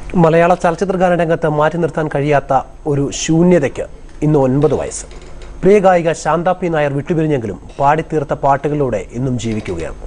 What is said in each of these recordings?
മലയാള ചലച്ചിത്രഗാന രംഗത്ത് മാറ്റി നിർത്താൻ കഴിയാത്ത ഒരു ശൂന്യതയ്ക്ക് ഇന്ന് 9 വയസ്സ്. പ്രിയ ഗായിക ശാന്ത പി നായർ വിട്ടുപിരിഞ്ഞെങ്കിലും പാടിത്തീർത്ത പാട്ടുകളിലൂടെ ഇന്നും ജീവിക്കുകയാണ്.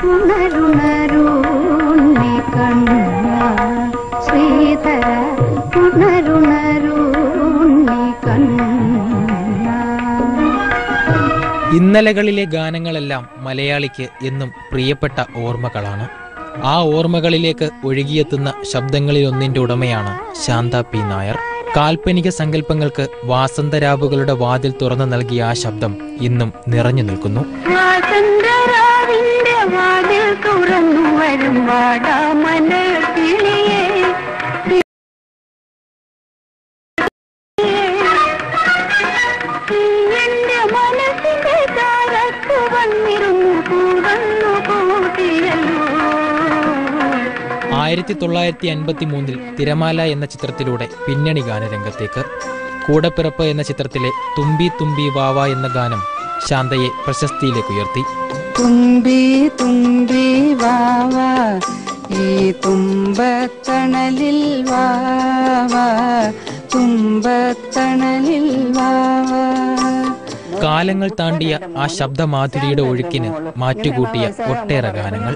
ഇന്നലകളിലെ ഗാനങ്ങളെല്ലാം മലയാളിക്ക് എന്നും പ്രിയപ്പെട്ട ഓർമ്മകളാണ്. ആ ഓർമ്മകളിലേക്ക് ഒഴുകിയെത്തുന്ന ശബ്ദങ്ങളിലൊന്നിൻ്റെ ഉടമയാണ് ശാന്ത പി നായർ. കാൽപ്പനിക സങ്കല്പങ്ങൾക്ക് വാസന്തരാവുകളുടെ വാതിൽ തുറന്നു നൽകിയ ആ ശബ്ദം ഇന്നും നിറഞ്ഞു നിൽക്കുന്നു. ആയിരത്തി 1953 തിരമാല എന്ന ചിത്രത്തിലൂടെ പിന്നണി ഗാനരംഗത്തേക്ക്. കൂടപ്പിറപ്പ് എന്ന ചിത്രത്തിലെ തുമ്പി തുമ്പി വാവ എന്ന ഗാനം ശാന്തയെ പ്രശസ്തിയിലേക്ക് ഉയർത്തി. തുമ്പി തുമ്പി വാവ ഈ തുമ്പത്തണലിൽ വാവ തുമ്പത്തണലിൽ വാവ. കാലങ്ങൾ താണ്ടിയ ആ ശബ്ദമാധുരിയുടെ ഒഴുക്കിന് മാറ്റുകൂട്ടിയ ഒട്ടേറെ ഗാനങ്ങൾ.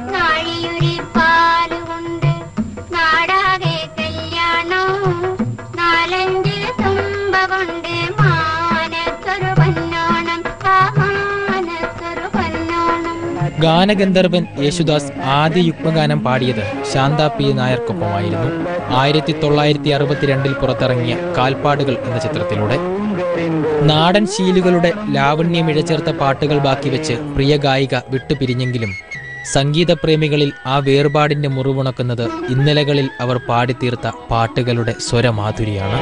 ഗാനഗന്ധർവൻ യേശുദാസ് ആദ്യ യുഗ്മഗാനം പാടിയത് ശാന്ത പി നായർക്കൊപ്പമായിരുന്നു. 1962 പുറത്തിറങ്ങിയ കാൽപ്പാടുകൾ എന്ന ചിത്രത്തിലൂടെ. നാടൻ ശീലുകളുടെ ലാവണ്യമിഴചേർത്ത പാട്ടുകൾ ബാക്കി വെച്ച് പ്രിയ ഗായിക വിട്ടുപിരിഞ്ഞെങ്കിലും സംഗീതപ്രേമികളിൽ ആ വേർപാടിന്റെ മുറിവുണക്കുന്നത് ഇന്നലകളിൽ അവർ പാടിത്തീർത്ത പാട്ടുകളുടെ സ്വരമാധുരിയാണ്.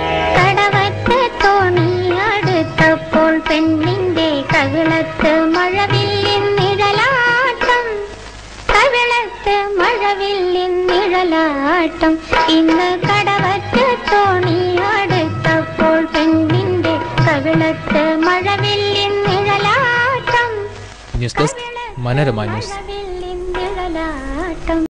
ഇന്ന് കടവത്ത് തോണിയടുത്തപ്പോൾ പെണ്ണിന്റെ കവിളത്ത് മഴവില്ലിൻ നിഴലാട്ടം. News desk Manorama news.